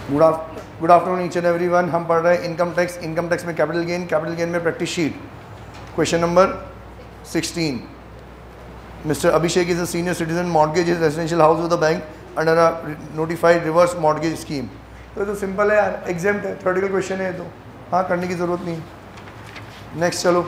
Good afternoon each and everyone. हम पढ़ रहे हैं इनकम टैक्स। इनकम टैक्स में कैपिटल गेन में practice sheet. Question number 16। Mister Abhishek is a senior citizen, mortgage is residential house with the bank under a notified reverse mortgage scheme. तो simple है यार, exempt है, थ्योरेटिकल क्वेश्चन है, तो हाँ करने की ज़रूरत नहीं। नेक्स्ट चलो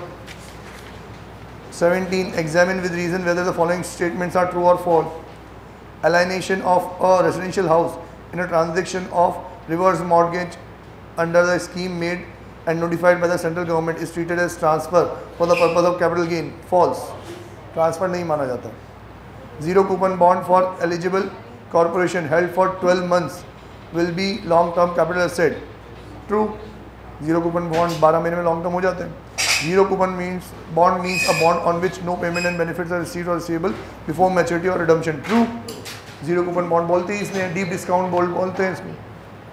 17। Examine with reason whether the following statements are true और false. Alienation of a residential house in a transaction of reverse mortgage under the scheme made and notified by the central government is treated as transfer for the purpose of capital gain. False. Transfer नहीं माना जाता। Zero coupon bond for eligible corporation held for 12 months will be long term capital asset. True. Zero coupon bond 12 महीने में long term हो जाते हैं। Zero coupon bond means a bond on which no payment and benefits are received or receivable before maturity or redemption. True. Zero coupon bond बोलते हैं इसमें, deep discount bond बोलते हैं इसमें।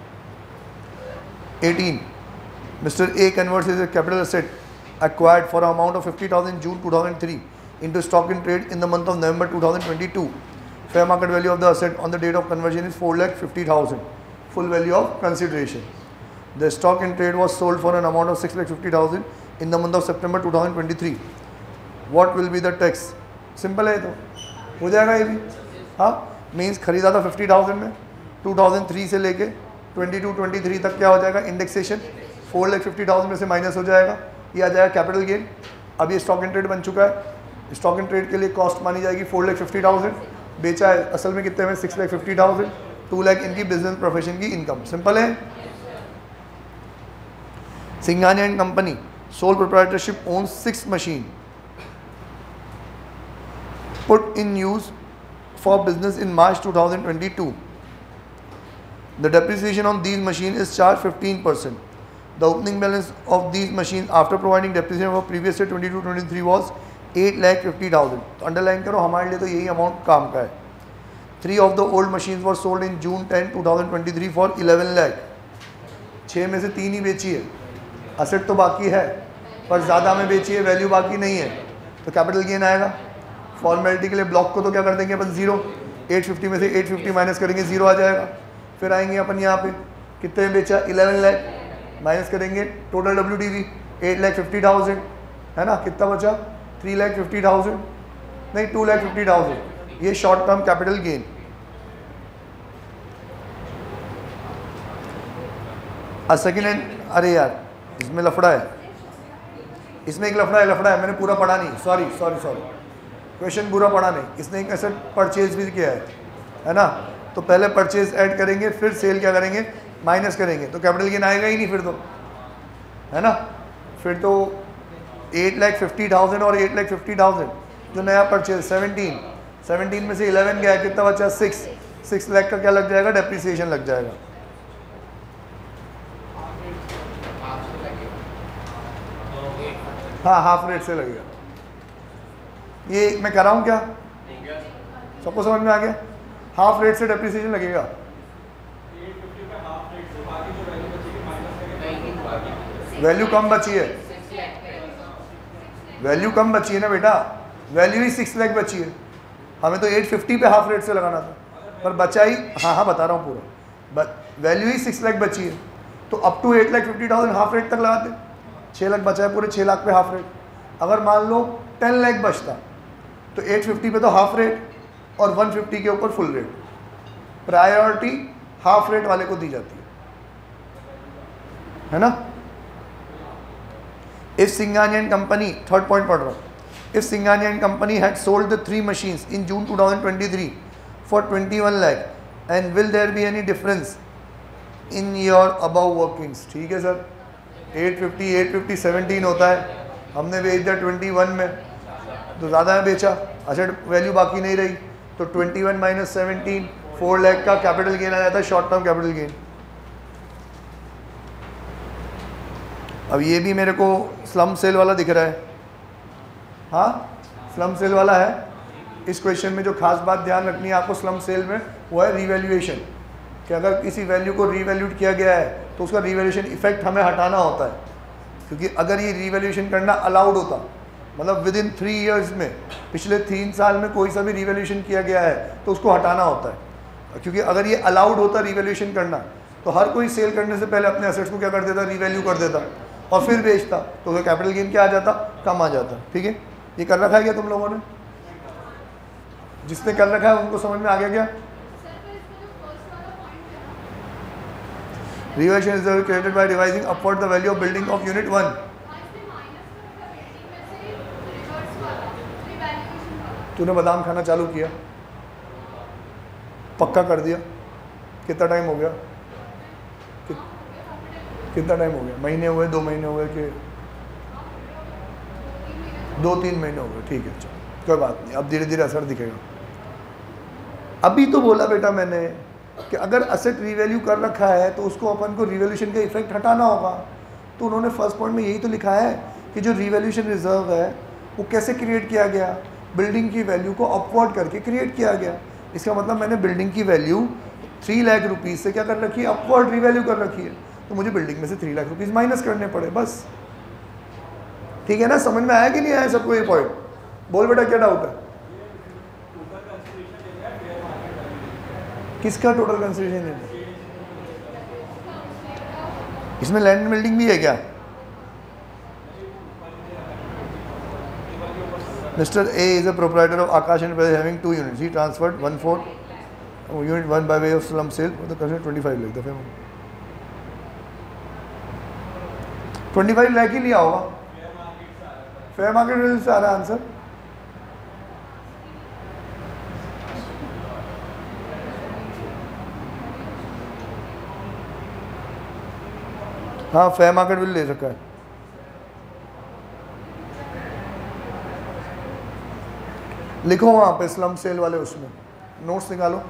18. Mister A converts is a capital asset acquired for an amount of 50,000 June 2003 into stock in trade in the month of November 2022. Fair market value of the asset on the date of conversion is 4,50,000. Full value of consideration. The stock in trade was sold for an amount of 6,50,000 in the month of September 2023. What will be the tax? Simple है, तो हो जाएगा ये भी। हाँ, means खरीदा था 50,000 में, 2003 से लेके 22-23 तक क्या हो जाएगा, इंडेक्सेशन 4,50,000 में से माइनस हो जाएगा, ये आ जाएगा कैपिटल गेन। अब ये स्टॉक इन ट्रेड बन चुका है, स्टॉक इन ट्रेड के लिए कॉस्ट मानी जाएगी 4,50,000, बेचा है असल में कितने में 6,50,000, 2 लाख इनकी बिजनेस प्रोफेशन की इनकम। सिंपल है। Singhania and company sole proprietorship owns 6 machine put in use for business in March 2022. The depreciation on these machines is charged 15%. The opening balance of these machines after providing depreciation for previous year 22-23 was 8,50,000. तो underline करो, हमारे लिए तो यही amount काम का है। 3 of the old machines were sold in June 10, 2023 for 11 lakh. 6 में से 3 ही बेची है, असेट तो बाकी है पर ज़्यादा में बेची है, वैल्यू बाकी नहीं है, तो कैपिटल गेन आएगा। फॉर्मेलिटी के लिए ब्लॉक को तो क्या कर देंगे अपन 0, 850 में से 850 माइनस करेंगे 0 आ जाएगा। फिर आएंगे अपन यहाँ पे कितने बेचा 11 लाख, माइनस करेंगे टोटल WDV 8,50,000 है ना, कितना बचा 3,50,000 नहीं 2,50,000। ये short term capital gain. Second hand, अरे यार इसमें लफड़ा है, इसमें एक लफड़ा है, मैंने पूरा पढ़ा नहीं, सॉरी क्वेश्चन पूरा पढ़ा नहीं। इसने एक एसेट परचेज भी किया है ना, तो पहले परचेज ऐड करेंगे फिर सेल क्या करेंगे, माइनस करेंगे, तो कैपिटल गेन आएगा ही नहीं फिर तो, है ना। फिर तो 8,50,000 और 8,50,000 जो नया परचेज 17 में से 11 गया, कितना बचा 6 लाख का क्या लग जाएगा, डेप्रिसिएशन लग जाएगा। हाँ, हाफ रेट से लगेगा। ये मैं कह रहा हूँ क्या, सबको समझ में आ गया? हाफ रेट से डेप्रिसिएशन लगेगा। वैल्यू कम बची है, वैल्यू कम बची है ना बेटा, वैल्यू ही 6 लाख बची है। हमें तो 850 पे हाफ रेट से लगाना था, पर बचा ही, हाँ बता रहा हूँ पूरा, वैल्यू ही 6 लाख बची है, तो अप टू 8,50,000 हाफ रेट तक लगाते, 6 लाख बचा है, पूरे 6 लाख पे हाफ रेट। अगर मान लो 10 लाख बचता तो 850 पे तो हाफ रेट और 150 के ऊपर full rate. Priority half rate वाले को दी जाती है ना। If Singhania and company, third point पढ़ रहा हूँ, if Singhania and company had sold the 3 machines in June 2023 for 21 lakh and will there be any difference in your above workings. ठीक है सर, 850 17 होता है, हमने बेच दिया 21 में, तो ज़्यादा है बेचा, असेट वैल्यू बाकी नहीं रही, तो 21 माइनस 17 4 लाख का कैपिटल गेन आ जाता है, शॉर्ट टर्म कैपिटल गेन। अब ये भी मेरे को स्लम सेल वाला दिख रहा है, हाँ स्लम सेल वाला है। इस क्वेश्चन में जो खास बात ध्यान रखनी है आपको स्लम सेल में, वो है रीवैल्यूएशन, कि अगर किसी वैल्यू को रीवैल्यूड किया गया है तो उसका रीवैल्यूएशन इफेक्ट हमें हटाना होता है, क्योंकि अगर ये रीवैल्यूएशन करना अलाउड होता, मतलब विद इन 3 ईयर्स में, पिछले 3 साल में कोई सा भी रीवैल्यूएशन किया गया है तो उसको हटाना होता है, क्योंकि अगर ये अलाउड होता रिवैल्यूएशन करना तो हर कोई सेल करने से पहले अपने एसेट्स को क्या कर देता, रीवैल्यू कर देता और फिर बेचता, तो फिर कैपिटल गेन क्या आ जाता, कम आ जाता। ठीक है, ये कर रखा है क्या तुम लोगों ने? जिसने कर रखा है उनको समझ में आ गया क्या? Revaluation reserve created by revising upward the value of building of unit 1। तूने बादाम खाना चालू किया, पक्का कर दिया, कितना टाइम हो गया? कितना टाइम हो गया? महीने हुए, 2 महीने हुए कि 2-3 महीने हो गए? ठीक है, चलो कोई बात नहीं, अब धीरे धीरे असर दिखेगा। अभी तो बोला बेटा मैंने कि अगर असेट रीवैल्यू कर रखा है तो उसको अपन को रिवैल्यूएशन का इफेक्ट हटाना होगा। तो उन्होंने फर्स्ट पॉइंट में यही तो लिखा है कि जो रिवैल्यूएशन रिजर्व है वो कैसे क्रिएट किया गया, बिल्डिंग की वैल्यू को अपवर्ड करके क्रिएट किया गया। इसका मतलब मैंने बिल्डिंग की वैल्यू 3 लाख रुपीज़ से क्या कर रखी है, अपवर्ड रिवैल्यू कर रखी है, तो मुझे बिल्डिंग में से 3 लाख रुपीज़ माइनस करने पड़े, बस। ठीक है ना, समझ में आया कि नहीं आया सबको ये पॉइंट? बोल बेटा क्या डाउट है? किसका टोटल कंसिडरेशन है? इसमें लैंड बिल्डिंग भी है क्या? Mr. A is a proprietor of Akash Enterprises having 2 units. He transferred 1/4 unit 1 by way of slum sale for the considered 25 lakh. The 25 lakh ही लिया होगा, फेयर मार्केट वैल्यू से आ रहा है आंसर। हाँ, फेयर मार्केट वैल्यू ले रखा है। लिखो वहाँ पे स्लम सेल वाले, उसमें नोट्स निकालो।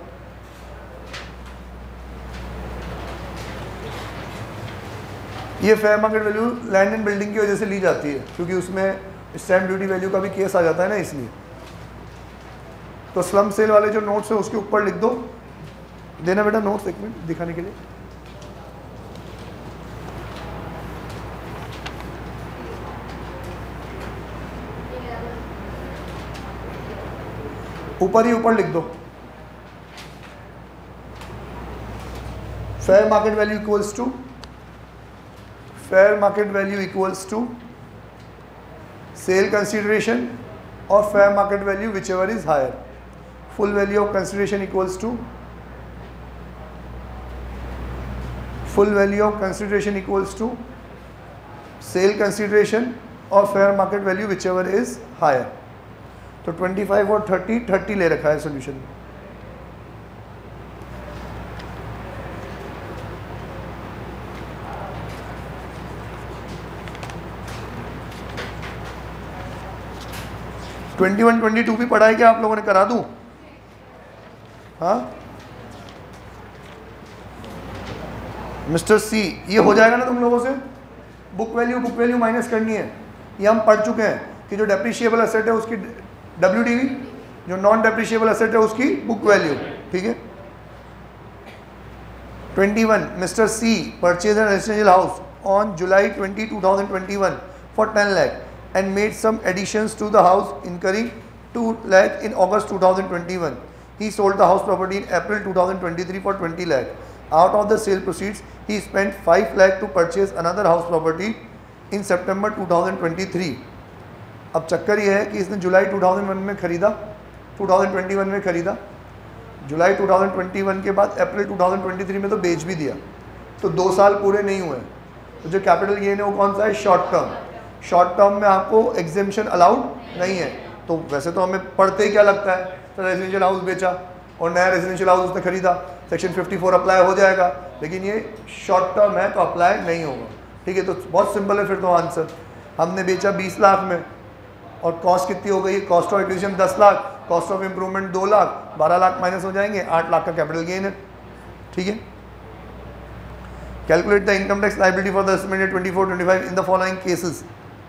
ये fair market value land and building की वजह से ली जाती है, क्योंकि उसमें स्टैम्प ड्यूटी वैल्यू का भी केस आ जाता है ना, इसलिए। तो स्लम सेल वाले जो नोट्स है उसके ऊपर लिख दो। देना बेटा नोट्स, एक मिनट दिखाने के लिए। ऊपर ही ऊपर लिख दो, fair market value equals to, fair market value equals to sale consideration और fair market value whichever is higher. Full value of consideration equals to, full value of consideration equals to sale consideration और fair market value whichever is higher. तो 25 और 30 ले रखा है solution में। Twenty 22 भी पढ़ा है क्या आप लोगों ने? करा दूं? हाँ मिस्टर सी, ये हो जाएगा ना तुम लोगों से? बुक वैल्यू माइनस करनी है। ये हम पढ़ चुके हैं कि जो डेप्रिशिएबल एसेट है उसकी WDV, जो नॉन डेप्रिशिएबल एसेट है उसकी बुक वैल्यू। ठीक है। 21 mister C purchase an residential house on July 20, 2021 for 10 lakh and made some additions to the house incurring 2 lakh in August 2021. He sold the house property in April 2023 for 20 lakh. Out of the sale proceeds, he spent 5 lakh to purchase another house property in September 2023. अब चक्कर ये है कि इसने जुलाई 2001 में खरीदा, 2021 में खरीदा, जुलाई 2021 के बाद अप्रैल 2023 में तो बेच भी दिया, तो 2 साल पूरे नहीं हुए। तो जो कैपिटल गेन है वो कौन सा है? Short term. शॉर्ट टर्म में आपको एग्जेम्पशन अलाउड नहीं है। तो वैसे तो हमें पढ़ते ही क्या लगता है, तो रेजिडेंशियल हाउस बेचा और नया रेजिडेंशियल हाउस उसने खरीदा, सेक्शन 54 अप्लाई हो जाएगा, लेकिन ये शॉर्ट टर्म है तो अप्लाई नहीं होगा। ठीक है, तो बहुत सिंपल है फिर तो आंसर। हमने बेचा 20 लाख में और कॉस्ट कितनी हो गई? Cost of acquisition 10 lakh, cost of improvement 2 lakh, 12 lakh minus हो जाएंगे, 8 लाख का कैपिटल गेन है। ठीक है। Calculate the income tax liability for the estimated 24-25 in the following cases.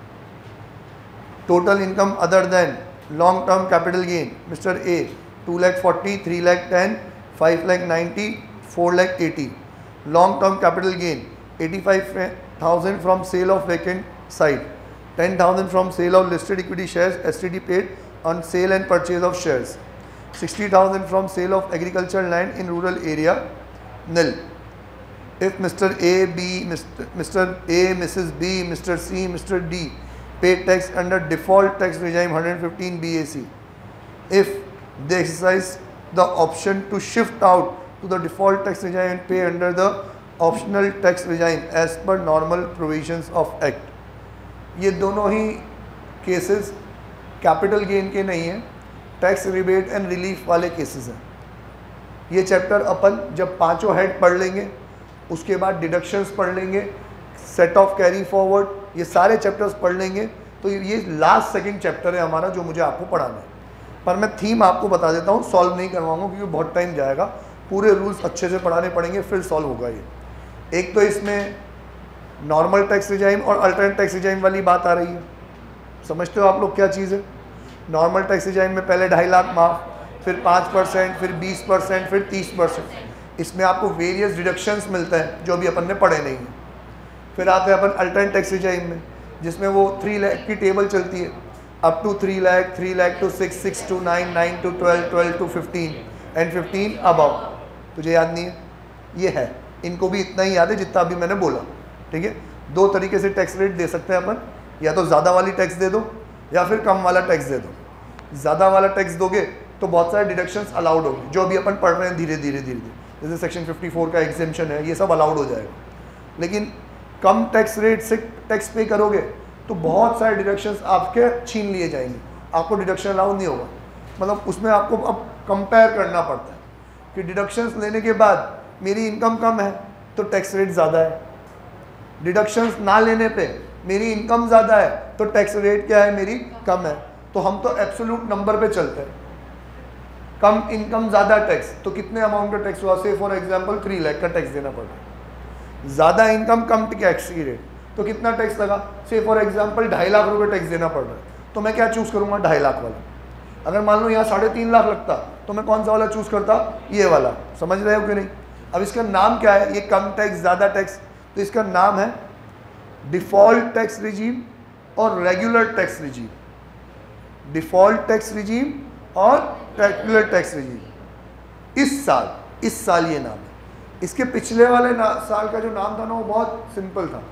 Total income other than long term capital gain, mister A 2 lakh 40, 3 lakh 10, 5 lakh 90, 4 lakh 80. Long term capital gain 85,000 from sale of vacant site, 10,000 from sale of listed equity shares STD paid on sale and purchase of shares, 60,000 from sale of agricultural land in rural area nil. If Mr. A, B, Mr. A, Mrs. B, Mr. C, Mr. D pay tax under default tax regime 115 BAC, if they exercise the option to shift out to the default tax regime and pay under the optional tax regime as per normal provisions of Act. ये दोनों ही cases capital gain के नहीं हैं, tax rebate and relief वाले cases हैं. ये chapter अपन जब पांचों हेड पढ़ लेंगे उसके बाद डिडक्शंस पढ़ लेंगे, सेट ऑफ कैरी फॉरवर्ड, ये सारे चैप्टर्स पढ़ लेंगे. तो ये लास्ट सेकंड चैप्टर है हमारा जो मुझे आपको पढ़ाना है. पर मैं थीम आपको बता देता हूँ, सॉल्व नहीं करवाऊंगा क्योंकि बहुत टाइम जाएगा. पूरे रूल्स अच्छे से पढ़ाने पड़ेंगे फिर सॉल्व होगा ये. एक तो इसमें नॉर्मल टैक्स रिजाइम और अल्टरनेट टैक्स रिजाइम वाली बात आ रही है. समझते हो आप लोग क्या चीज़ है? नॉर्मल टैक्स रिजाइम में पहले 2.5 लाख माफ, फिर 5%, फिर 20%, फिर 30%. इसमें आपको वेरियस डिडक्शंस मिलते हैं जो अभी अपन ने पढ़े नहीं हैं. फिर आते हैं अपन अल्टरनेट टैक्स रिजाइम में जिसमें वो 3 लाख की टेबल चलती है, up to 3 lakh, 3 lakh to 6, 6 to 9, 9 to 12, 12 to 15 and 15 above. तुझे याद नहीं है? ये है. इनको भी इतना ही याद है जितना अभी मैंने बोला. ठीक है. दो तरीके से टैक्स रेट दे सकते हैं अपन, या तो ज़्यादा वाली टैक्स दे दो या फिर कम वाला टैक्स दे दो. ज़्यादा वाला टैक्स दोगे तो बहुत सारे डिडक्शंस अलाउड होंगे जो अभी अपन पढ़ रहे हैं धीरे धीरे धीरे धीरे. जैसे सेक्शन 54 का एग्जेम्पशन है, ये सब अलाउड हो जाएगा. लेकिन कम टैक्स रेट से टैक्स पे करोगे तो बहुत सारे डिडक्शंस आपके छीन लिए जाएंगे, आपको डिडक्शन अलाउड नहीं होगा. मतलब उसमें आपको अब कंपेयर करना पड़ता है कि डिडक्शंस लेने के बाद मेरी इनकम कम है तो टैक्स रेट ज़्यादा है, डिडक्शंस ना लेने पे मेरी इनकम ज़्यादा है तो टैक्स रेट क्या है, मेरी कम है. तो हम तो एब्सोल्यूट नंबर पे चलते हैं. कम इनकम ज़्यादा टैक्स, तो कितने अमाउंट का टैक्स हुआ? से फॉर एग्जांपल 3 लाख का टैक्स देना पड़ रहा है. ज़्यादा इनकम कम टैक्स की रेट, तो कितना टैक्स लगा? से फॉर एग्जांपल 2.5 लाख रुपये टैक्स देना पड़ रहा है. तो मैं क्या चूज़ करूँगा? 2.5 लाख वाला. अगर मान लो यहाँ 3.5 लाख लगता तो मैं कौन सा वाला चूज़ करता? ये वाला. समझ रहे हो कि नहीं? अब इसका नाम क्या है? ये कम टैक्स ज़्यादा टैक्स, तो इसका नाम है डिफ़ॉल्ट टैक्स रिजीम और regular tax regime. Default tax regime और रेगुलर टैक्स रिजीम. इस साल ये नाम है. इसके पिछले वाले साल का जो नाम था ना वो बहुत सिंपल था,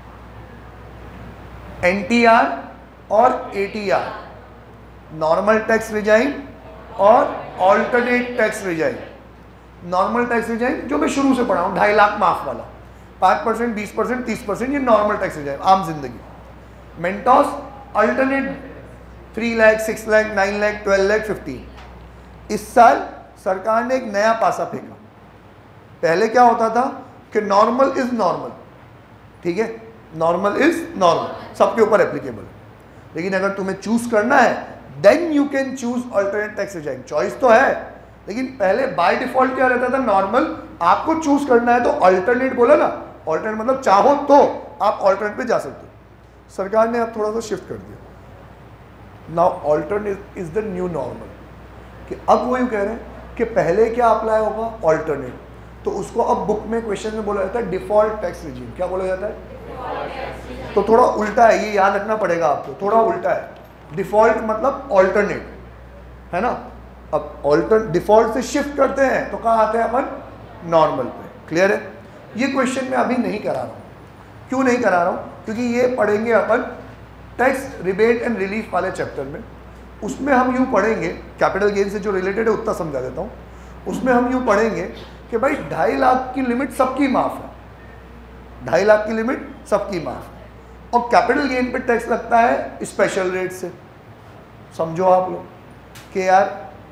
NTR और ATR, नॉर्मल टैक्स रिजाइम और alternate tax regime. Normal tax regime जो मैं शुरू से पढ़ा हूँ, 2.5 लाख माफ वाला, 5%, 20%, 30%, ये नॉर्मल टैक्स रिजाइम आम जिंदगी. मेंटोस अल्टरनेट 3 लाख, 6 लाख, 9 लाख, 12 लाख, 15. इस साल सरकार ने एक नया पासा फेंका. पहले क्या होता था कि नॉर्मल इज नॉर्मल. ठीक है, नॉर्मल इज नॉर्मल, सबके ऊपर एप्लीकेबल है. लेकिन अगर तुम्हें चूज करना है then you can choose alternate tax regime. Choice तो है, लेकिन पहले बाय डिफॉल्ट क्या रहता था? नॉर्मल. आपको चूज करना है तो अल्टरनेट बोला ना, अल्टरनेट मतलब चाहो तो आप अल्टरनेट पे जा सकते हो. सरकार ने अब थोड़ा सा शिफ्ट कर दिया. Now alternate is the new normal. कि अब वो यूँ कह रहे हैं कि पहले क्या अप्लाई होगा? अल्टरनेट. तो उसको अब बुक में क्वेश्चन में बोला जाता है डिफॉल्ट टैक्स रिजीम. क्या बोला जाता है? तो थोड़ा उल्टा है, ये याद रखना पड़ेगा आपको. थोड़ा उल्टा है. डिफॉल्ट मतलब अल्टरनेट है ना. अब डिफॉल्ट से शिफ्ट करते हैं तो कहाँ आते हैं अपन? नॉर्मल पे. क्लियर है? ये क्वेश्चन मैं अभी नहीं करा रहा हूँ. क्यों नहीं करा रहा हूँ? क्योंकि ये पढ़ेंगे अपन टैक्स रिबेट एंड रिलीफ वाले चैप्टर में. उसमें हम यूँ पढ़ेंगे, कैपिटल गेन से जो रिलेटेड है उतना समझा देता हूँ. उसमें हम यूँ पढ़ेंगे कि भाई 2.5 लाख की लिमिट सबकी माफ़ है. 2.5 लाख की लिमिट सबकी माफ़ है. और कैपिटल गेन पे टैक्स लगता है स्पेशल रेट से. समझो आप लोग कि यार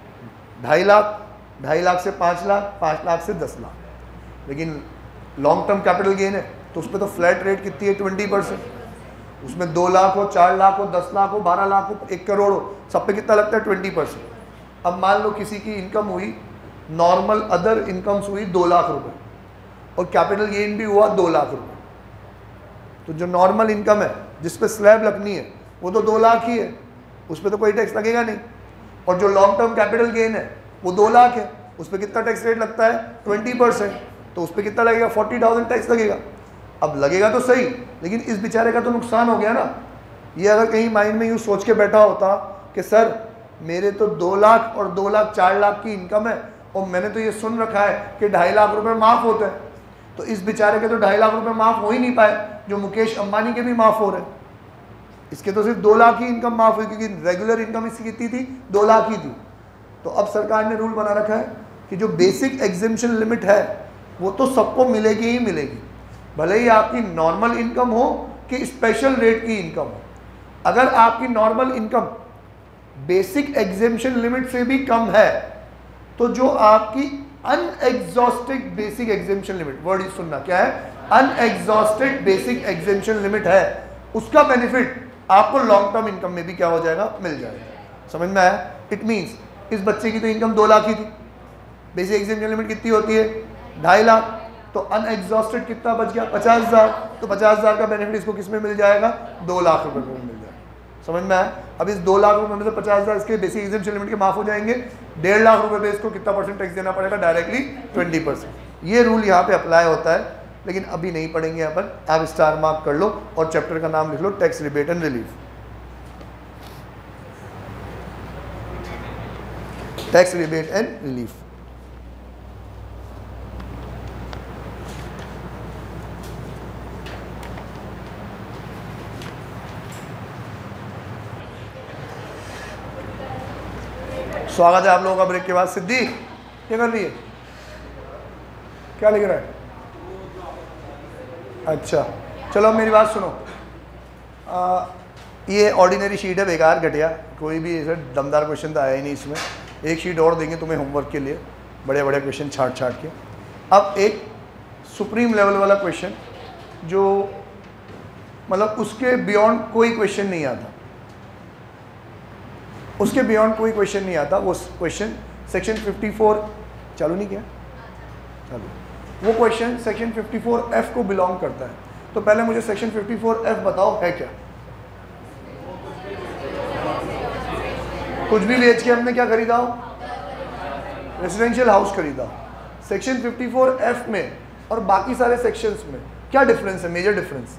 2.5 लाख से 5 लाख, 5 लाख से 10 लाख. लेकिन लॉन्ग टर्म कैपिटल गेन है तो उस पर तो फ्लैट रेट कितनी है? 20%. उसमें 2 लाख हो, 4 लाख हो, 10 लाख हो, 12 लाख हो, 1 करोड़ हो, सब पे कितना लगता है? 20%. अब मान लो किसी की इनकम हुई, नॉर्मल अदर इनकम्स हुई 2 लाख रुपए और कैपिटल गेन भी हुआ 2 लाख रुपए. तो जो नॉर्मल इनकम है जिस पे स्लैब लगनी है वो तो 2 लाख ही है, उस पर तो कोई टैक्स लगेगा नहीं. और जो लॉन्ग टर्म कैपिटल गेन है वो 2 लाख है, उस पर कितना टैक्स रेट लगता है? 20%. तो उस पर कितना लगेगा? 40,000 टैक्स लगेगा. अब लगेगा तो सही, लेकिन इस बेचारे का तो नुकसान हो गया ना. ये अगर कहीं माइंड में यूँ सोच के बैठा होता कि सर मेरे तो 2 लाख और 2 लाख 4 लाख की इनकम है और मैंने तो ये सुन रखा है कि 2.5 लाख रुपए माफ़ होते हैं, तो इस बेचारे के तो 2.5 लाख रुपए माफ़ हो ही नहीं पाए, जो मुकेश अंबानी के भी माफ़ हो रहे। इसके तो सिर्फ 2 लाख ही इनकम माफ़ हुई, क्योंकि रेगुलर इनकम इसकी कितनी थी, 2 लाख ही थी। तो अब सरकार ने रूल बना रखा है कि जो बेसिक एग्जेम्पशन लिमिट है वो तो सबको मिलेगी ही मिलेगी, भले ही आपकी नॉर्मल इनकम हो कि स्पेशल रेट की इनकम हो। अगर आपकी normal income basic exemption limit से भी कम है तो जो आपकी unexhausted basic exemption limit, word सुनना क्या है, अनएग्जॉस्टेड बेसिक एग्जेम्पशन लिमिट है, उसका बेनिफिट आपको लॉन्ग टर्म इनकम में भी क्या हो जाएगा, मिल जाएगा। समझ में आया? इट मीन्स इस बच्चे की तो इनकम 2 लाख ही थी, बेसिक एग्जेम्पशन लिमिट कितनी होती है, 2.5 लाख, तो अनएग्जॉस्टेड कितना बच गया, 50,000। तो 50,000 का बेनिफिट इसको किस में मिल जाएगा, 2 लाख रुपए में मिल जाएगा। समझ में आया? अब इस 2 लाख रुपए में से 50,000 इसके बेसिक एग्जेम्पशन लिमिट के माफ हो जाएंगे, 1.5 लाख रुपए पे इसको कितना परसेंट टैक्स देना पड़ेगा, डायरेक्टली 20%। ये रूल यहाँ पे अप्लाई होता है, लेकिन अभी नहीं पढ़ेंगे यहाँ पर। आप स्टार मार्क कर लो और चैप्टर का नाम लिख लो, tax rebate and relief. Tax rebate and relief. स्वागत है आप लोगों का ब्रेक के बाद। सिद्धि क्या कर रही है, क्या लिख रहा है? अच्छा चलो मेरी बात सुनो, ये ऑर्डिनरी शीट है, बेकार घटिया, कोई भी ऐसा दमदार क्वेश्चन तो आया ही नहीं इसमें। एक शीट और देंगे तुम्हें होमवर्क के लिए, बड़े बड़े क्वेश्चन छाट छाट के। अब एक सुप्रीम लेवल वाला क्वेश्चन जो मतलब उसके बियॉन्ड कोई क्वेश्चन नहीं आता, उसके बियॉन्ड कोई क्वेश्चन नहीं आता। वो क्वेश्चन सेक्शन 54 चालू नहीं किया, चालू, वो क्वेश्चन सेक्शन 54F को बिलोंग करता है। तो पहले मुझे सेक्शन 54F बताओ है क्या। कुछ भी बेच के हमने क्या खरीदा हो, रेसिडेंशियल हाउस खरीदा हो। सेक्शन 54F में और बाकी सारे सेक्शंस में क्या डिफरेंस है, मेजर डिफरेंस?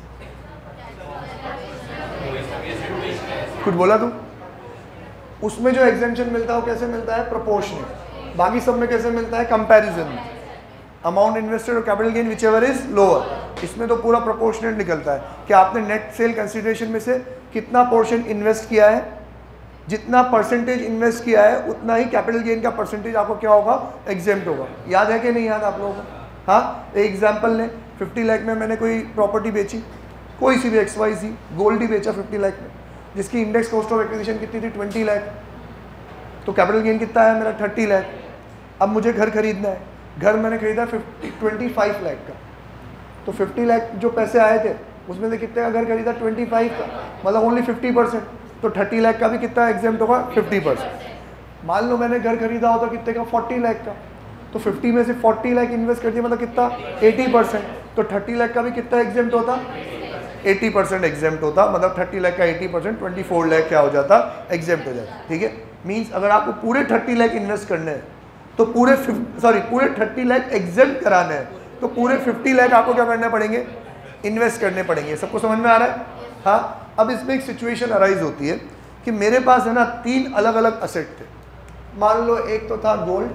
कुछ बोला तुम? उसमें जो एग्जेम्पशन मिलता है वो कैसे मिलता है, प्रोपोर्शनल। बाकी सब में कैसे मिलता है, कंपैरिजन में। अमाउंट इन्वेस्टेड और capital gain whichever is lower, इसमें तो पूरा प्रोपोर्शनल निकलता है कि आपने नेट सेल कंसिडरेशन में से कितना पोर्शन इन्वेस्ट किया है, जितना परसेंटेज इन्वेस्ट किया है उतना ही कैपिटल गेन का परसेंटेज आपको क्या होगा, एग्जेम्प्ट होगा। याद है कि नहीं याद आप लोगों को? हाँ, एक एग्जाम्पल लें, 50 लाख में मैंने कोई प्रॉपर्टी बेची, कोई सी भी XYZ, गोल्ड ही बेचा 50 लाख में, जिसकी इंडेक्स कॉस्ट ऑफ एक्विजिशन कितनी थी, 20 लाख, तो कैपिटल गेन कितना है मेरा, 30 लाख। अब मुझे घर खरीदना है, घर मैंने खरीदा 25 लाख का, तो 50 लाख जो पैसे आए थे उसमें से कितने का घर खरीदा, 25 का, मतलब ओनली 50%, तो 30 लाख का भी कितना एग्जेम्प्ट होगा, 50%। मान लो मैंने घर खरीदा होता कितने का, 40 लाख का, तो 50 में से 40 लाख इन्वेस्ट कर दिया, मतलब कितना, 80%, तो 30 लाख का भी कितना एग्जेम्प्ट होता, 80% एग्जेम्प्ट होता, मतलब 30 लाख का 80%, 24 लाख क्या हो जाता, एग्जेम्प्ट हो जाता। ठीक है, मीन्स अगर आपको पूरे 30 लाख इन्वेस्ट करने हैं तो पूरे 30 लाख एग्जेम्प्ट कराने हैं, तो पूरे 50 लाख आपको क्या करने पड़ेंगे, इन्वेस्ट करने पड़ेंगे। सबको समझ में आ रहा है? हाँ। अब इसमें एक सिचुएशन अराइज होती है कि मेरे पास है ना 3 अलग अलग असेट थे। मान लो एक तो था गोल्ड,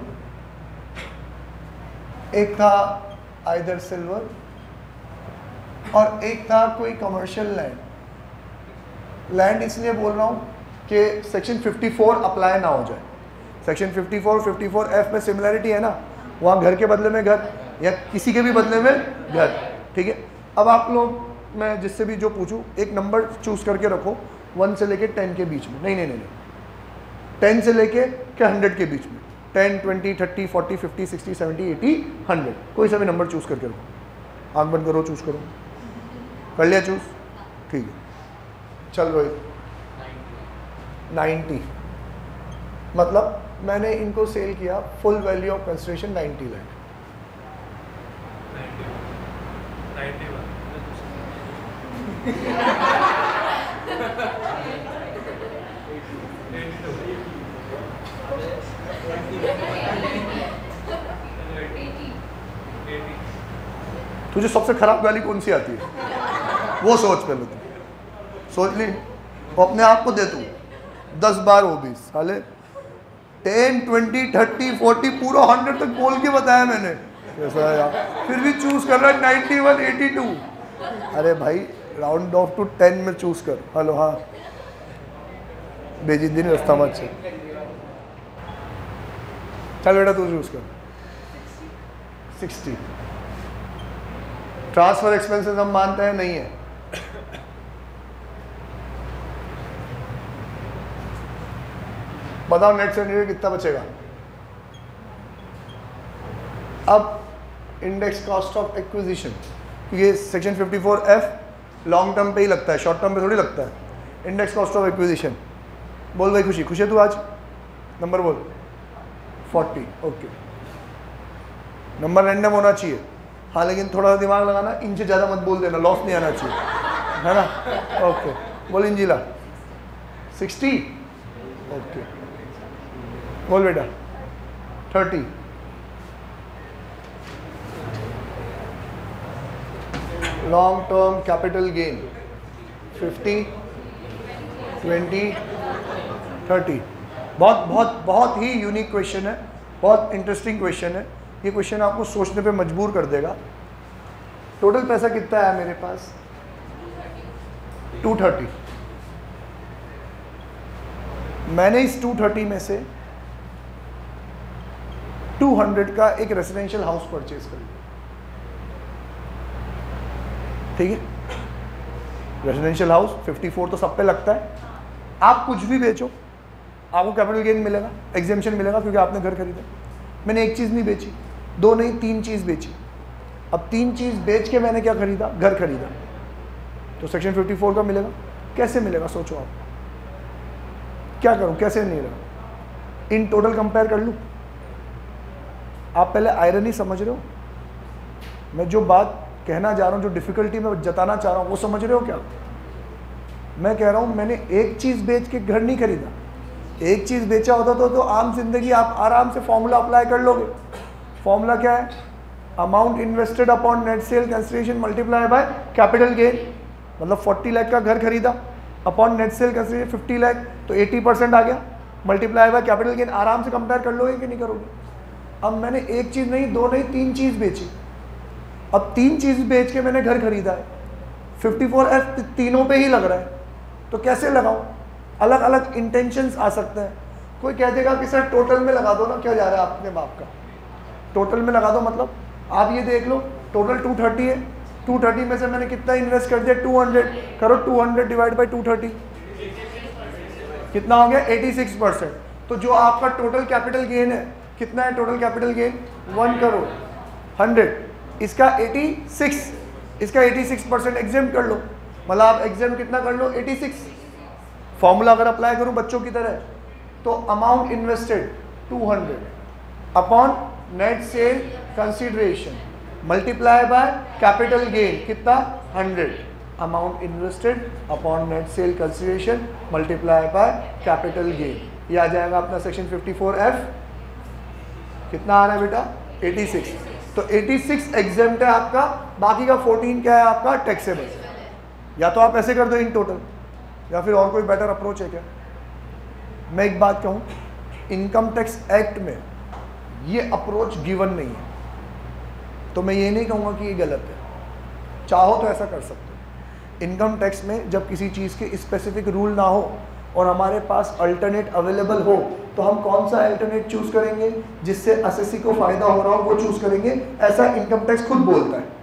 एक था आइदर सिल्वर, और एक था कोई कमर्शियल लैंड। लैंड इसलिए बोल रहा हूँ कि सेक्शन 54 अप्लाई ना हो जाए। सेक्शन 54F में सिमिलरिटी है ना, वहाँ घर के बदले में घर या किसी के भी बदले में घर। ठीक है, अब आप लोग, मैं जिससे भी जो पूछूं, एक नंबर चूज करके रखो 1 से लेके 10 के बीच में, नहीं 10 से लेके क्या 100 के बीच में, 10, 20, 30, 40, 50, 60, 70, 80, 100, कोई सा भी नंबर चूज करके रखो। आंख बंद करो, चूज करो, कर लिया चूज? ठीक है, चल रोहित 90, मतलब मैंने इनको सेल किया, full value of consideration 90 lakh. तुझे सबसे खराब गाली कौन सी आती है, वो सोच पहले तू, सोच ली, वो अपने आप को दे तू 10 बार हो 20 साले, 10, 20, 30, 40 पूरा 100 तक बोल के बताया मैंने, कैसा है यार, फिर भी चूज कर रहा है 91 82। अरे भाई राउंड ऑफ टू 10 में चूज कर। हेलो हाँ बेजिंदी नहीं रास्ता मत चल बेटा तू चूज कर 60। ट्रांसफर एक्सपेंसेस हम मानते हैं नहीं है, बताओ नेट से कितना बचेगा। अब इंडेक्स कॉस्ट ऑफ एक्विजिशन, ये सेक्शन 54F लॉन्ग टर्म पे ही लगता है, शॉर्ट टर्म पे थोड़ी लगता है। इंडेक्स कॉस्ट ऑफ एक्विजिशन बोल भाई, खुश है तू आज, नंबर बोल 40। ओके नंबर रैंडम होना चाहिए, हाँ लेकिन थोड़ा सा दिमाग लगाना, इनसे ज़्यादा मत बोल देना, लॉस नहीं आना चाहिए, है ना। ओके बोल इंजिला 60। ओके बोल बेटा 30। लॉन्ग टर्म कैपिटल गेन 50 20 30। बहुत बहुत बहुत ही यूनिक क्वेश्चन है, बहुत इंटरेस्टिंग क्वेश्चन है। ये क्वेश्चन आपको सोचने पे मजबूर कर देगा। टोटल पैसा कितना है मेरे पास 230। मैंने इस 230 में से 200 का एक रेसिडेंशियल हाउस परचेज कर लिया, ठीक है। रेसिडेंशियल हाउस 54 तो सब पे लगता है। आप कुछ भी बेचो आपको कैपिटल गेन मिलेगा, एग्जेम्पशन मिलेगा, क्योंकि आपने घर खरीदा। मैंने एक चीज़ नहीं बेची, दो नहीं 3 चीज़ बेची। अब 3 चीज़ बेच के मैंने क्या खरीदा, घर खरीदा, तो सेक्शन 54 का मिलेगा। कैसे मिलेगा सोचो आप, क्या करूं, कैसे नहीं मिलेगा। इन टोटल कंपेयर कर लूं। आप पहले आयरनी समझ रहे हो, मैं जो बात कहना जा रहा हूं, जो डिफिकल्टी मैं जताना चाह रहा हूं, वो समझ रहे हो क्या। मैं कह रहा हूं मैंने एक चीज़ बेच के घर नहीं खरीदा। एक चीज़ बेचा होता तो आम जिंदगी आप आराम से फॉर्मूला अप्लाई कर लोगे। फॉर्मूला क्या है, amount invested upon net sale consideration multiply by capital gain. मतलब 40 लाख का घर खरीदा, upon net sale consideration 50 lakh, तो 80% आ गया, मल्टीप्लाई बाय कैपिटल गेन। आराम से कंपेयर कर लोगे कि नहीं करोगे। अब मैंने एक चीज़ नहीं, दो नहीं, 3 चीज़ बेची। अब 3 चीज़ बेच के मैंने घर खरीदा है, 54F तीनों पे ही लग रहा है, तो कैसे लगाऊं। अलग अलग इंटेंशंस आ सकते हैं। कोई कह देगा कि सर टोटल में लगा दो ना, क्या जा रहा है आपने बाप का, टोटल में लगा दो। मतलब आप ये देख लो टोटल 230 है, 230 में से मैंने कितना इन्वेस्ट कर दिया 200, करो 200 डिवाइड बाई 230, कितना हो गया 86%। तो जो आपका टोटल कैपिटल गेन है, कितना है टोटल कैपिटल गेन 1 करोड़ 100, इसका 86, इसका 86% एग्जेम्प्ट कर लो। मतलब आप एग्जेम्प्ट कितना कर लो 86। फॉर्मूला अगर अप्लाई करूं बच्चों की तरह, तो amount invested 200 upon net sale consideration multiply by capital gain कितना 100। Amount invested upon net sale consideration multiply by capital gain, ये आ जाएगा अपना सेक्शन 54F। कितना आ रहा है बेटा 86। तो 86 एग्जेम्प्ट है आपका, बाकी का 14 क्या है आपका टैक्सेबल। या तो आप ऐसे कर दो इन टोटल, या फिर और कोई बेटर अप्रोच है क्या। मैं एक बात कहूँ, इनकम टैक्स एक्ट में ये अप्रोच गिवन नहीं है, तो मैं ये नहीं कहूँगा कि ये गलत है। चाहो तो ऐसा कर सकते हो। इनकम टैक्स में जब किसी चीज़ के स्पेसिफिक रूल ना हो और हमारे पास अल्टरनेट अवेलेबल हो, तो हम कौन सा अल्टरनेट चूज़ करेंगे जिससे असेसी को फ़ायदा हो रहा हो, वो चूज़ करेंगे। ऐसा इनकम टैक्स खुद बोलता है।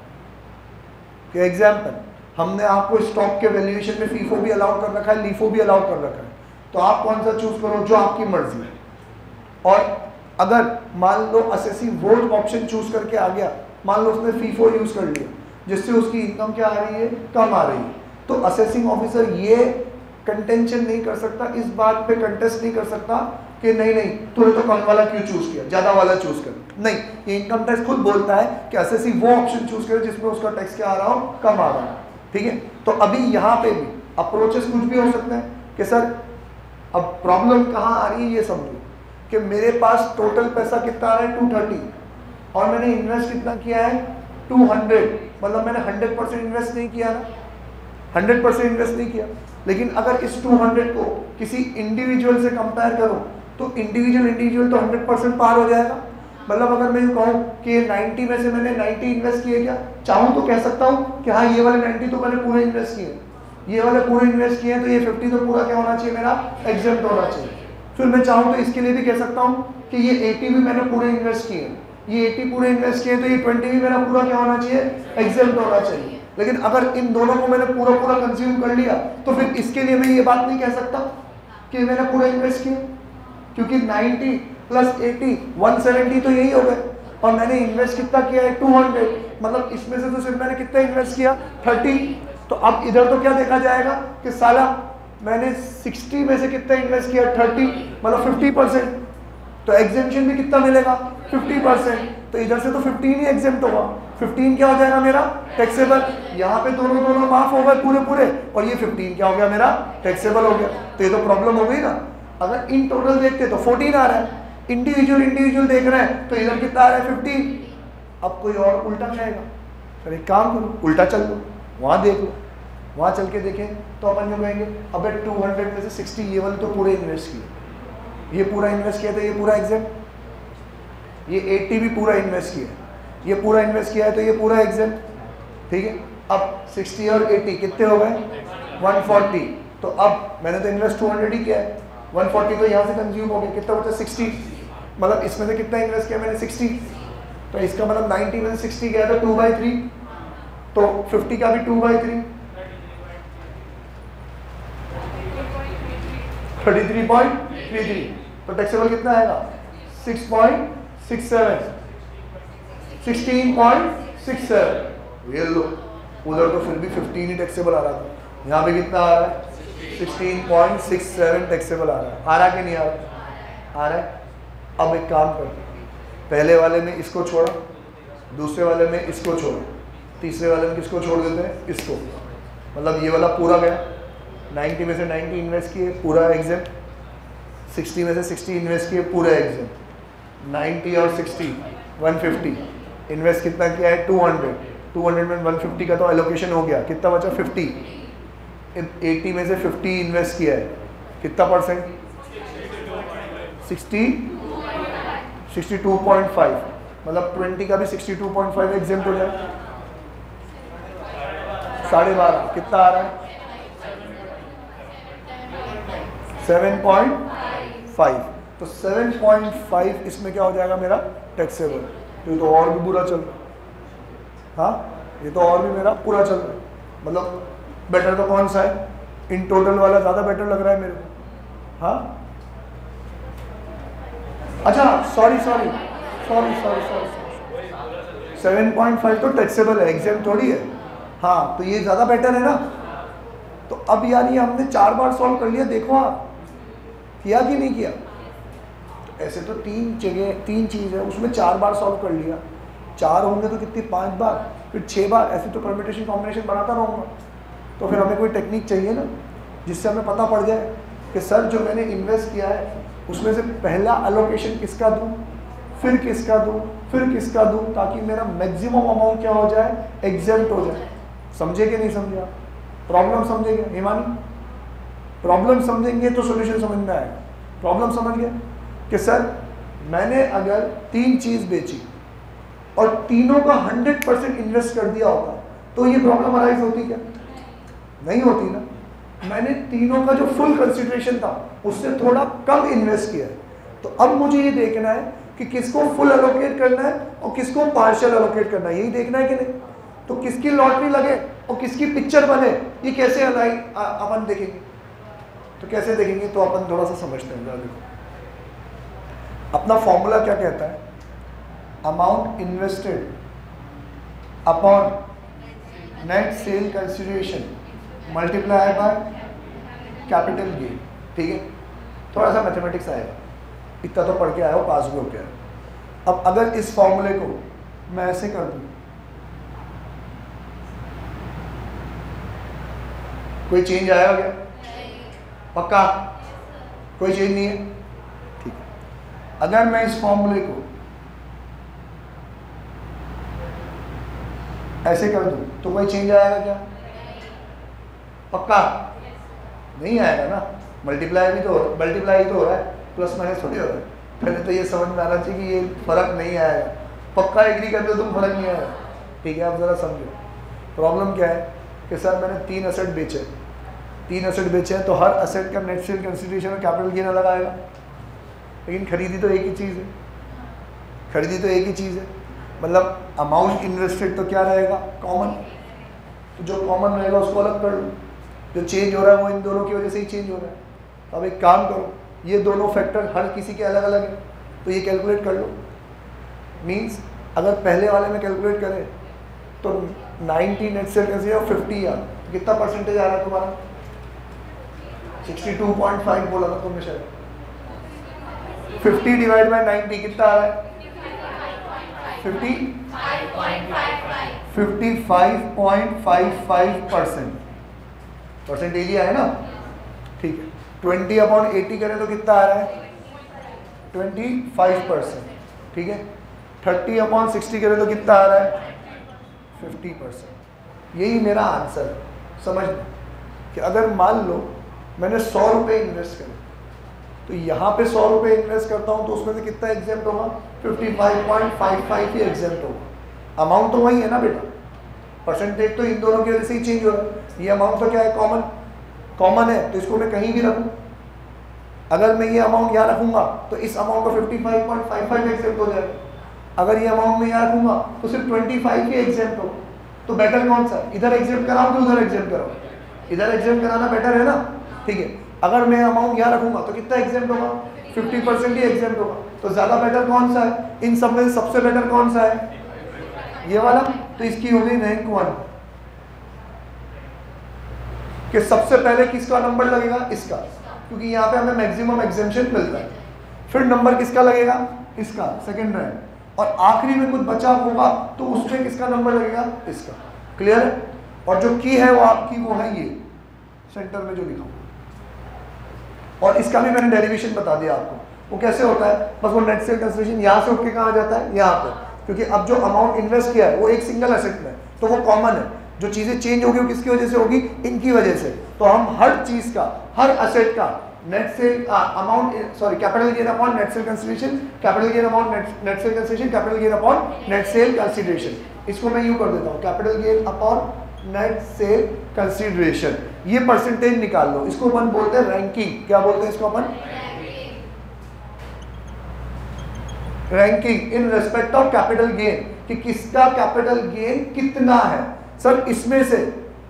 कि एग्जाम्पल, हमने आपको स्टॉक के वैल्यूएशन में फीफो भी अलाउ कर रखा है, लीफो भी अलाउ कर रखा है, तो आप कौन सा चूज करो जो आपकी मर्जी है। और अगर मान लो असेसी वो ऑप्शन चूज करके आ गया, मान लो उसने फीफो यूज कर लिया जिससे उसकी इनकम क्या आ रही है, कम आ रही है, तो असेसिंग ऑफिसर ये कंटेंशन नहीं कर सकता, इस बात पे कंटेस्ट नहीं कर सकता कि नहीं नहीं तूने तो कम वाला क्यों चूज किया, ज्यादा वाला चूज कर। नहीं, ये इनकम टैक्स खुद बोलता है कि असेसी वो ऑप्शन चूज करे जिसमें उसका टैक्स क्या आ रहा हो, कम आ रहा है। ठीक है, तो अभी यहाँ पे भी अप्रोचेस कुछ भी हो सकते हैं कि सर अब प्रॉब्लम कहाँ आ रही है ये समझो कि मेरे पास टोटल पैसा कितना आ रहा है 230 और मैंने इन्वेस्ट कितना किया है 200, मतलब मैंने 100% इन्वेस्ट नहीं किया ना, 100% इन्वेस्ट नहीं किया। लेकिन अगर इस 200 को किसी इंडिविजुअल से कंपेयर करो तो इंडिविजुअल तो 100% पार हो जाएगा। मतलब अगर मैं कहूँ कि 90 में से मैंने 90 इन्वेस्ट किए, क्या चाहूँ तो कह सकता हूँ कि हाँ ये वाले 90 तो मैंने पूरे इन्वेस्ट किए, ये वाले पूरे इन्वेस्ट किए हैं, तो ये 50 तो पूरा क्या होना चाहिए मेरा, एग्जेम्प्ट होना चाहिए। फिर मैं चाहूँ तो इसके लिए भी कह सकता हूँ कि ये 80 भी मैंने पूरे इन्वेस्ट किए, ये 80 पूरे इन्वेस्ट किए, तो ये 20 भी मेरा पूरा क्या होना चाहिए, एग्जेम्प्ट होना चाहिए। लेकिन अगर इन दोनों को मैंने पूरा पूरा कंज्यूम कर लिया तो फिर इसके लिए मैं ये बात नहीं कह सकता कि मैंने पूरा इन्वेस्ट किया, क्योंकि 90 प्लस 80 170 तो यही हो गए, और मैंने इन्वेस्ट कितना किया है 200, मतलब इसमें से तो सिर्फ मैंने कितना इन्वेस्ट किया 30। तो अब इधर तो क्या देखा जाएगा कि साला मैंने 60 में से कितना इन्वेस्ट किया 30, मतलब 50%, तो एग्जेम्पशन भी कितना मिलेगा 50%, तो इधर से तो 15 ही एग्जेम्प्ट होगा, 15 क्या हो जाएगा मेरा टैक्सेबल। यहाँ पे दोनों दोनों माफ हो गए पूरे पूरे, और ये 15 क्या हो गया मेरा टैक्सेबल हो गया। तो ये तो प्रॉब्लम हो गई ना। अगर इन टोटल देखते तो 14 आ रहा है, इंडिविजुअल देख रहे हैं तो इधर कितना आ रहा है 15। अब कोई और उल्टा जाएगा, फिर एक काम करो उल्टा चल लो, वहाँ देख लो, वहाँ चल के देखें तो अपन जो कहेंगे अबे 200 में से 60 ये वाले तो पूरे इन्वेस्ट किए, ये पूरा इन्वेस्ट किया तो ये पूरा एग्जाम, ये 80 भी पूरा इन्वेस्ट किया, ये पूरा इन्वेस्ट किया है तो ये पूरा एग्जाम, ठीक है। अब 60 और 80 कितने हो गए 140, तो अब मैंने तो इन्वेस्ट 200 ही किया है, 140 तो यहाँ से कंज्यूम हो गया, कितना बचा 60, मतलब इसमें से कितना इन्वेस्ट किया मैंने 60, तो इसका मतलब 90 में से 60 गया तो 2/3, तो 50 का भी 2/3, 33.33, तो टैक्सेबल कितना आएगा 6.67, 16.67। ये लो, उधर तो फिर भी 15 ही टैक्सेबल आ रहा था, यहाँ पे कितना आ रहा है 16.67 टैक्सेबल आ रहा है कि नहीं आ रहा, आ रहा है। अब एक काम करते हैं, पहले वाले में इसको छोड़ा, दूसरे वाले में इसको छोड़ा, तीसरे वाले में किसको छोड़ देते हैं, इसको, मतलब ये वाला पूरा गया, 90 में से 90 इन्वेस्ट किए पूरा एग्जाम, 60 में से 60 इन्वेस्ट किए पूरा एग्जाम, 90 और 60 150, इन्वेस्ट कितना किया है 200, 200 में 150 का तो एलोकेशन हो गया, कितना बचा 50, 80 में से 50 इन्वेस्ट किया है, कितना परसेंट 62.5, मतलब 20 का भी 62.5 एग्जाम हो जाए, 12.5 कितना आ रहा है 7.5, तो 7.5 इसमें क्या हो जाएगा मेरा टैक्सेबल। तो ये तो और भी बुरा चल रहा है, हाँ ये तो और भी मेरा पूरा चल रहा है, मतलब बेटर तो कौन सा है, इन टोटल वाला ज़्यादा बेटर लग रहा है मेरे को, हाँ अच्छा सॉरी 7.5 तो टैक्सेबल है, एग्जाम थोड़ी है, हाँ तो ये ज़्यादा बेटर है ना। तो अब यार ये हमने 4 बार सॉल्व कर लिया, देखो आप किया कि नहीं किया, तो ऐसे तो 3 चीज़ है उसमें 4 बार सॉल्व कर लिया, 4 होंगे तो कितनी 5 बार, फिर 6 बार, ऐसे तो परम्यूटेशन कॉम्बिनेशन बनाता रहूँगा। तो फिर हमें कोई टेक्निक चाहिए ना जिससे हमें पता पड़ जाए कि सर जो मैंने इन्वेस्ट किया है उसमें से पहला अलोकेशन किसका दूँ, फिर किसका दूँ, फिर किसका दूँ, ताकि मेरा मैक्सिमम अमाउंट क्या हो जाए, एग्जेम्प्ट हो जाए। समझे कि नहीं समझे आप, प्रॉब्लम समझेंगे हिमानी, प्रॉब्लम समझेंगे तो सॉल्यूशन समझ में आएगा। प्रॉब्लम समझ गए कि सर मैंने अगर 3 चीज़ बेची और तीनों का 100% इन्वेस्ट कर दिया होता तो ये प्रॉब्लम अराइज होती क्या, नहीं होती ना। मैंने तीनों का जो फुल कंसिडरेशन था उससे थोड़ा कम इन्वेस्ट किया है, तो अब मुझे ये देखना है कि किसको फुल एलोकेट करना है और किसको पार्शियल एलोकेट करना है, यही देखना है कि नहीं। तो किसकी लॉटरी लगे और किसकी पिक्चर बने, ये कैसे अपन देखेंगे, तो कैसे देखेंगे, तो अपन थोड़ा सा समझते हैं। देखो अपना फॉर्मूला क्या कहता है, amount invested upon net sale consideration multiply by capital gain, ठीक है। थोड़ा सा मैथमेटिक्स आएगा, इतना तो पढ़ के आया हो, पास भी हो गया। अब अगर इस फॉर्मूले को मैं ऐसे कर दूं, कोई चेंज आया क्या, पक्का कोई चेंज नहीं है, ठीक है। अगर मैं इस फॉर्मूले को ऐसे कर दूं तो कोई चेंज आएगा क्या, पक्का नहीं आएगा ना, मल्टीप्लाई भी तो मल्टीप्लाई तो हो रहा है, प्लस माइनस थोड़ी हो रहा है, पहले तो ये समझ में आना चाहिए कि ये फ़र्क नहीं आएगा। पक्का एग्री करते हो तुम, फ़र्क नहीं आएगा। ठीक है, आप ज़रा समझो प्रॉब्लम क्या है कि सर मैंने 3 असेट बेचे, 3 असेट बेचे हैं तो हर असेट का नेट सेल कंसिडरेशन और कैपिटल गेन अलग आएगा, लेकिन खरीदी तो एक ही चीज़ है, खरीदी तो एक ही चीज़ है। मतलब अमाउंट इन्वेस्टेड तो क्या रहेगा, कॉमन। तो जो कॉमन रहेगा उसको अलग कर लो, जो चेंज हो रहा है वो इन दोनों की वजह से ही चेंज हो रहा है। तो अब एक काम करो, ये दोनों फैक्टर हर किसी के अलग अलग है, तो ये कैलकुलेट कर लो। मीन्स अगर पहले वाले में कैलकुलेट करें तो 90 नेट सेल कंसिडर 50 यार कितना परसेंटेज आ रहा है तुम्हारा, 62.5 बोला था तुमने शायद। 50 डिवाइड बाय 90 कितना आ रहा है, 55.55%। परसेंटेज ही आया ना, ठीक है। 20/80 करें तो कितना आ रहा है, 25%। ठीक है, 30/60 करें तो कितना आ रहा है, 50%। यही मेरा आंसर है। समझ कि अगर मान लो मैंने 100 रुपये इन्वेस्ट करे, तो यहाँ पे 100 रुपये इन्वेस्ट करता हूँ तो उसमें से कितना एग्जेम्प्ट होगा, 55.55 ही एग्जेम्प्ट होगा। अमाउंट तो वही है ना बेटा, परसेंटेज तो इन दोनों की वजह से ही चेंज हो रहा है। ये अमाउंट तो क्या है, कॉमन है, तो इसको मैं कहीं भी रखूँ। अगर मैं ये अमाउंट यहाँ रखूँगा तो इस अमाउंट को 55.55 एग्जेम्प्ट हो जाएगा। अगर ये अमाउंट मैं यहाँ रखूँगा तो सिर्फ 25 ही एग्जेम्प्ट होगा। तो बेटर कौन सा, इधर एग्जेम्प्ट कराओ कि उधर एग्जेम्प्ट कराओ, इधर एग्जेम्प्ट कराना बेटर है ना। ठीक है, अगर मैं अमाउंट यहाँ रखूँगा तो कितना एग्जेम्प्ट होगा, 50% ही एग्जेम्प्ट होगा। तो ज़्यादा बेटर कौन सा है, इन सब में सबसे बेटर कौन सा है, ये वाला। तो इसकी हो गई रैंक 1 कि सबसे पहले किसका नंबर लगेगा, इसका, क्योंकि यहाँ पे हमें मैक्सिमम एग्जेम्पशन मिलता है। फिर नंबर किसका लगेगा, इसका, सेकंड रैंक। और आखिरी में कुछ बचा होगा तो उसमें किसका नंबर लगेगा, इसका। क्लियर है। और जो की है वो आपकी वो है, ये सेंटर में जो लिखा हुआ। और इसका भी मैंने डेरिवेशन बता दिया आपको, वो कैसे होता है। बस वो नेट सेल कंसिडरेशन यहाँ से उठ के कहाँ जाता है, यहाँ पे, क्योंकि अब जो अमाउंट इन्वेस्ट किया है वो एक सिंगल एसेट में, तो वो कॉमन है। जो चीज़ें चेंज होगी वो किसकी वजह से होगी, इनकी वजह से। तो हम हर चीज़ का, हर एसेट का net sale amount, sorry, capital gain upon net sale consideration, capital gain upon net sale consideration, capital gain upon net sale consideration. इसको मैं यूँ कर देता हूँ, capital gain upon net sale consideration. ये परसेंटेज निकाल लो, इसको अपन बोलते हैं रैंकिंग। क्या बोलते हैं इसको अपन, ranking in respect of capital gain, कि किसका कैपिटल गेन कितना है। सर इसमें से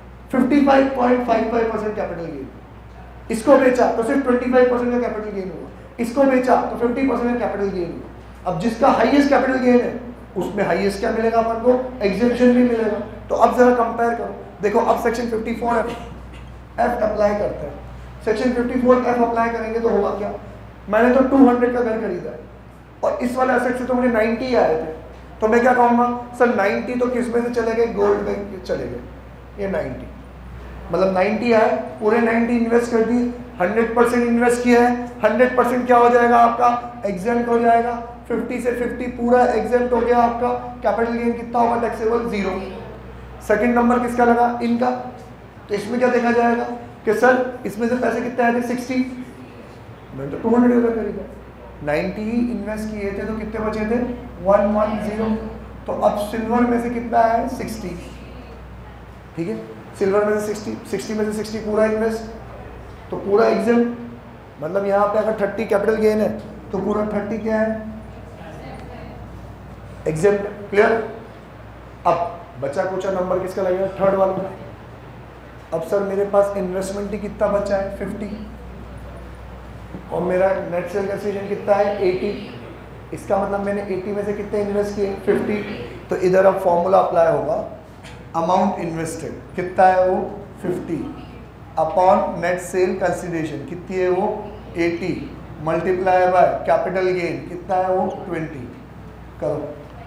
55.55% कैपिटल गेन, इसको बेचा तो सिर्फ 25% का कैपिटल गेन हुआ, इसको बेचा तो 50% का कैपिटल गेन हुआ। अब जिसका हाईएस्ट कैपिटल गेन है उसमें हाईएस्ट क्या मिलेगा अपन को, एग्जेम्पशन भी मिलेगा। तो अब जरा कंपेयर करो, देखो अब सेक्शन 54F अप्लाई करते हैं। सेक्शन 54F अप्लाई करेंगे तो होगा क्या, मैंने तो 200 का घर खरीदा है और इस वाले एसेट से तो मुझे 90 आए थे, तो मैं क्या कहूँगा, सर 90 तो किस में से चले गए, गोल्ड में चले गए। ये 90 मतलब 90 आए, पूरे 90 इन्वेस्ट कर दिए, 100% इन्वेस्ट किया है, 100% क्या हो जाएगा आपका, एग्जेम्प्ट हो जाएगा। 50 से 50 पूरा एग्जेम्प्ट हो गया आपका। कैपिटल गेन कितना होगा, टैक्सेबल 0। सेकंड नंबर किसका लगा, इनका। तो इसमें क्या देखा जाएगा कि सर इसमें से पैसे कितने आए थे, 60, मैंने तो 200 का खरीदा, 90 ही इन्वेस्ट किए थे तो कितने बचे थे, 110। तो अब सिल्वर में से कितना है, 60। ठीक है, सिल्वर में से 60 में से 60 पूरा इन्वेस्ट, तो पूरा एग्जेम्प्ट। मतलब यहाँ पे अगर 30 कैपिटल गेन है तो पूरा 30 क्या है, एग्जेम्प्ट। क्लियर। अब बचा कुचा नंबर किसका लगेगा, थर्ड वाला का। अब सर मेरे पास इन्वेस्टमेंट ही कितना बचा है, 50, और मेरा नेट सेल कंसिडरेशन कितना है, 80। इसका मतलब मैंने 80 में से कितने इन्वेस्ट किए, 50। तो इधर अब फॉर्मूला अप्लाई होगा, अमाउंट इन्वेस्टेड कितना है वो 50 अपॉन नेट सेल कंसिडरेशन कितनी है वो 80 मल्टीप्लाई बाय कैपिटल गेन कितना है वो 20। करो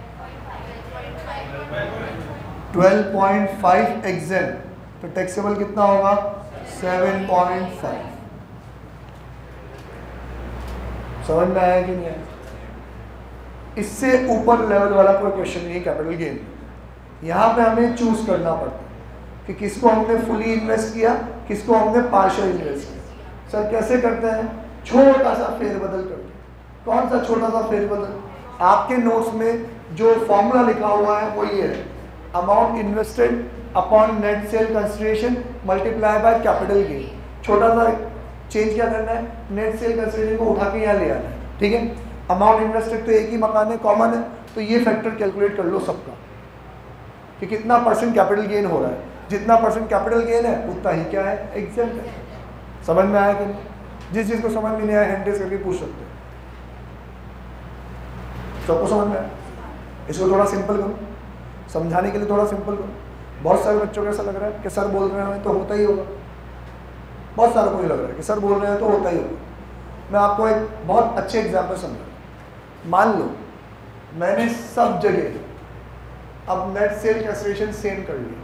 12.5 एग्जेम्प्ट, तो टैक्सेबल कितना होगा 7.5। समझ में आया कि नहीं आया। इससे ऊपर लेवल वाला कोई क्वेश्चन नहीं है कैपिटल गेन। यहाँ पे हमें चूज करना पड़ता है कि किसको हमने फुली इन्वेस्ट किया, किसको हमने पार्शियल इन्वेस्ट किया। सर कैसे करते हैं, छोटा सा फेरबदल करते हैं। कौन सा छोटा सा फेरबदल? आपके नोट्स में जो फॉर्मूला लिखा हुआ है वो ये है, amount invested upon net sale consideration multiply by capital gain. छोटा सा चेंज क्या करना है, नेट सेल कंसिडरेशन को उठा के यहाँ ले आना है, ठीक है। अमाउंट इन्वेस्टेड तो एक ही मकान है, कॉमन है, तो ये फैक्टर कैलकुलेट कर लो सबका कि कितना परसेंट कैपिटल गेन हो रहा है। जितना परसेंट कैपिटल गेन है उतना ही क्या है, एग्जाम्पल है। समझ में आया कि नहीं? जिस चीज़ को समझ में नहीं आया हैंड रेज करके पूछ सकते हो। सबको समझ में आया? इसको थोड़ा सिंपल करो, समझाने के लिए थोड़ा सिंपल करो। बहुत सारे बच्चों को ऐसा लग रहा है कि सर बोल रहे हैं तो होता ही होगा, बहुत सारों को ये लग रहा है कि सर बोल रहे हैं तो होता ही होगा। मैं आपको एक बहुत अच्छे एग्जाम्पल समझा। मान लो मैंने सब जगह अब नेट सेल कैंसिलेशन सेम कर लिया,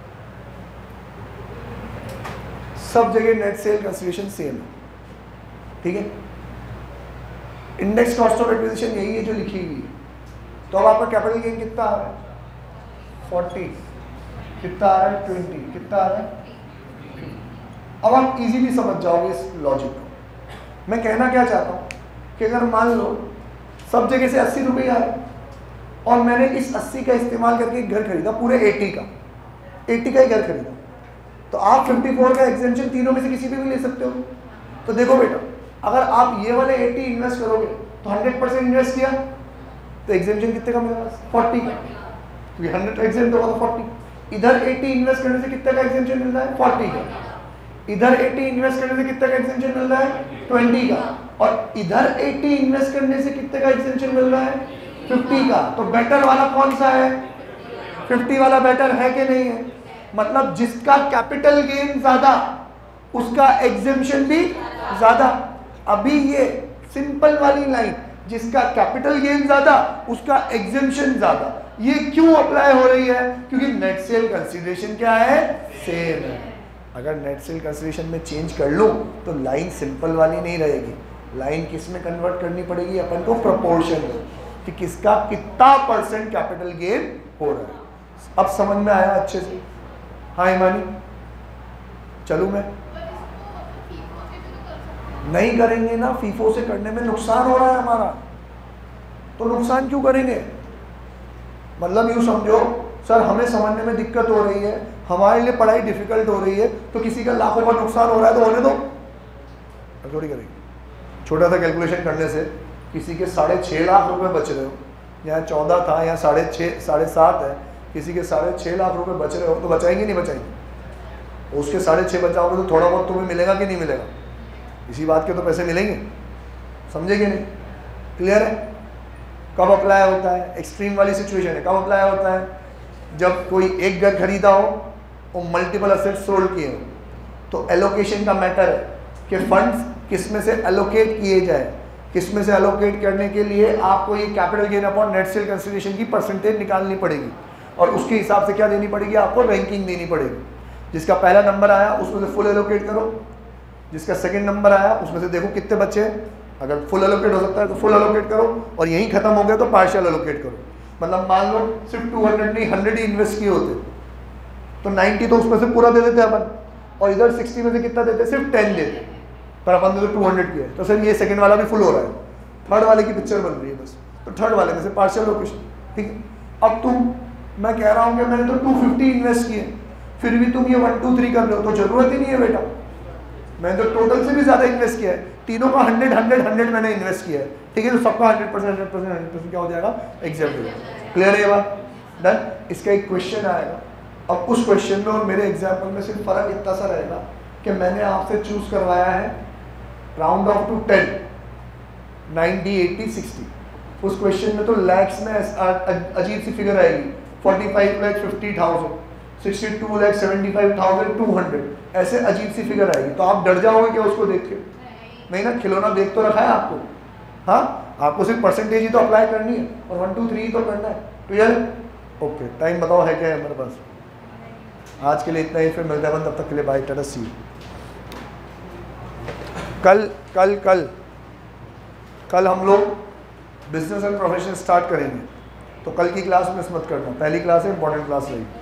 सब जगह नेट सेल कैंसिलेशन सेम है, ठीक है। इंडेक्स कॉस्ट ऑफ एक्विजिशन यही है जो लिखी हुई है। तो अब आपका कैपिटल गेन कितना आ रहा है, 40, कितना आ रहा है 20, कितना आ रहा है। अब आप इजीली समझ जाओगे इस लॉजिक को। मैं कहना क्या चाहता हूँ कि अगर मान लो सब जगह से 80 रुपये आ रहे और मैंने इस 80 का इस्तेमाल करके एक घर खरीदा, पूरे 80 का ही घर खरीदा, तो आप 54 का एग्जेम्पशन तीनों में से किसी भी ले सकते हो। तो देखो बेटा, अगर आप ये वाले 80 इन्वेस्ट करोगे तो 100% इन्वेस्ट किया तो एग्जेम्पशन कितने का मिलेगा, 40 का, क्योंकि 100 एग्जेम्प्ट होगा तो 40। इधर 80 इन्वेस्ट करने से कितने का एग्जेम्पशन मिल रहा है, 40 का। इधर 80 इन्वेस्ट करने से कितने का एग्जेम्पशन मिल रहा है, 20 का। और इधर 80 इन्वेस्ट करने से कितने का एग्जेम्पशन मिल रहा है, 50 का। तो बेटर वाला कौन सा है, 50 वाला बेटर है कि नहीं है। मतलब जिसका कैपिटल गेन ज्यादा उसका एग्जेम्पशन भी ज्यादा। अभी ये सिंपल वाली लाइन, जिसका कैपिटल गेन ज्यादा उसका एग्जेम्पशन ज्यादा, ये क्यों अप्लाई हो रही है, क्योंकि नेट सेल कंसीडरेशन क्या है, सेम है। अगर नेट सेल कंसीडरेशन में चेंज कर लो तो लाइन सिंपल वाली नहीं रहेगी, लाइन किस में कन्वर्ट करनी पड़ेगी अपन को, प्रोपोर्शन में, कि किसका कितना परसेंट कैपिटल गेन हो रहा है। अब समझ में आया अच्छे से? हाँ ईमानी, चलूं मैं? नहीं करेंगे ना, फीफो से करने में नुकसान हो रहा है हमारा, तो नुकसान क्यों करेंगे। मतलब यूं समझो सर हमें समझने में दिक्कत हो रही है, हमारे लिए पढ़ाई डिफिकल्ट हो रही है, तो किसी का लाखों का नुकसान हो रहा है तो होने दो, थोड़ी करेंगे। छोटा सा कैलकुलेशन करने से किसी के 6.5 लाख रुपए बच रहे हो, यहाँ 14 था, यहाँ 6.5 7.5 है, किसी के 6.5 लाख रुपए बच रहे हो तो बचाएंगे नहीं बचाएंगे। उसके 6.5 बचाओगे तो थोड़ा बहुत तुम्हें मिलेगा कि नहीं मिलेगा, इसी बात के तो पैसे मिलेंगे, समझेंगे नहीं। क्लियर है? कब अप्लाई होता है, एक्सट्रीम वाली सिचुएशन है, कब अप्लाई होता है, जब कोई एक घर खरीदा हो और मल्टीपल असेट्स सोल्ड किए हो, तो एलोकेशन का मैटर है कि फंड्स किस में से एलोकेट किए जाए। किस में से एलोकेट करने के लिए आपको ये capital gain upon net sale consideration की परसेंटेज निकालनी पड़ेगी, और उसके हिसाब से क्या देनी पड़ेगी, आपको रैंकिंग देनी पड़ेगी। जिसका पहला नंबर आया उसमें से फुल एलोकेट करो, जिसका सेकंड नंबर आया उसमें से देखो कितने बच्चे, अगर फुल एलोकेट हो सकता है तो फुल एलोकेट करो, और यहीं खत्म हो गया तो पार्शियल एलोकेट करो। मतलब मान लो सिर्फ 200 नहीं 100 ही इन्वेस्ट किए होते तो 90 तो उसमें से पूरा दे देते अपन, और इधर 60 में से कितना देते, सिर्फ 10 देते, पर अपन ने तो 200 किया, तो सर ये सेकंड वाला भी फुल हो रहा है, थर्ड वाले की पिक्चर बन रही है बस, तो थर्ड वाले में से पार्शियल लोकेशन, ठीक है। अब तुम, मैं कह रहा हूँ कि मैंने तो 250 इन्वेस्ट किए, फिर भी तुम ये 1 2 3 कर रहे हो, तो जरूरत ही नहीं है बेटा, मैंने तो टोटल से भी ज्यादा इन्वेस्ट किया है, तीनों का 100 100 100 मैंने इन्वेस्ट किया है, ठीक है, तो सबका 100% क्या हो जाएगा, एग्जाम हो जाएगा। क्लियर है ये बात? डन। इसका एक क्वेश्चन आएगा, अब उस क्वेश्चन में और मेरे एग्जाम्पल में सिर्फ फर्क इतना सा रहेगा कि मैंने आपसे चूज करवाया है राउंड ऑफ टू 10, 90 80 60। उस क्वेश्चन में तो लैक्स में अजीब सी फिगर आएगी, 45 लाख 50,000, 62 लाख 75,200, ऐसे अजीब सी फिगर आएगी, तो आप डर जाओगे क्या उसको देख के? नहीं ना, खिलौना देख तो रखा है आपको, हाँ, आपको सिर्फ परसेंटेज ही तो अप्लाई करनी है और 1 2 3 ही तो करना है। क्लियर? ओके, टाइम बताओ है क्या है हमारे पास? आज के लिए इतना ही, फिर मिलते हैं, तब तक के लिए बाय, टाटा, सी यू। कल हम लोग बिजनेस एंड प्रोफेशन स्टार्ट करेंगे, तो कल की क्लास मिस मत करना, पहली क्लास है, इंपॉर्टेंट क्लास रहेगी।